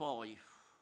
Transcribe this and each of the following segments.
Poi,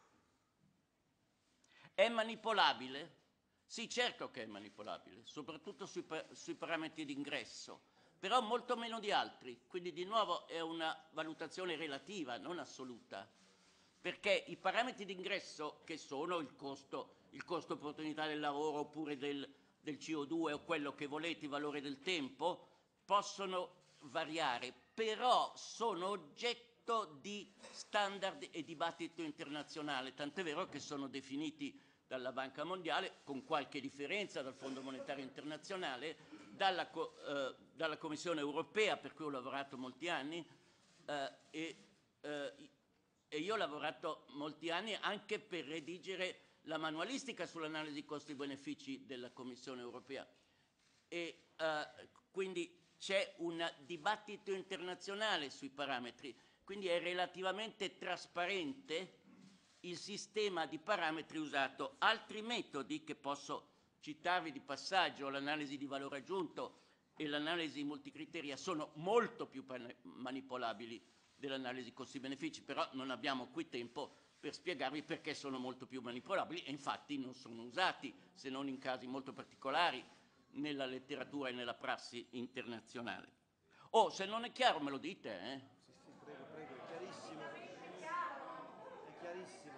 è manipolabile? Sì, certo che è manipolabile, soprattutto sui parametri di ingresso, però molto meno di altri, quindi di nuovo è una valutazione relativa, non assoluta, perché i parametri di ingresso, che sono il costo opportunità del lavoro oppure del CO2 o quello che volete, i valori del tempo, possono variare, però sono oggetto di standard e dibattito internazionale, tant'è vero che sono definiti dalla Banca Mondiale, con qualche differenza dal Fondo Monetario Internazionale, dalla Commissione Europea, per cui ho lavorato molti anni, e io ho lavorato molti anni anche per redigere la manualistica sull'analisi costi-benefici della Commissione Europea. E quindi c'è un dibattito internazionale sui parametri, quindi è relativamente trasparente il sistema di parametri usato. Altri metodi che posso citarvi di passaggio, l'analisi di valore aggiunto e l'analisi multicriteria, sono molto più manipolabili dell'analisi costi-benefici, però non abbiamo qui tempo per spiegarvi perché sono molto più manipolabili e infatti non sono usati, se non in casi molto particolari, nella letteratura e nella prassi internazionale. Oh, se non è chiaro me lo dite, eh? Sì, sì, prego, prego, è chiarissimo. È chiarissimo.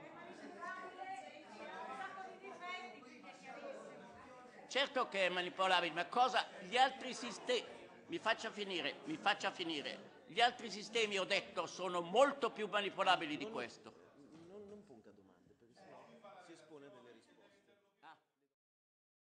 Certo che è manipolabile, ma cosa? Gli altri sistemi... Mi faccia finire. Gli altri sistemi, ho detto, sono molto più manipolabili di questo.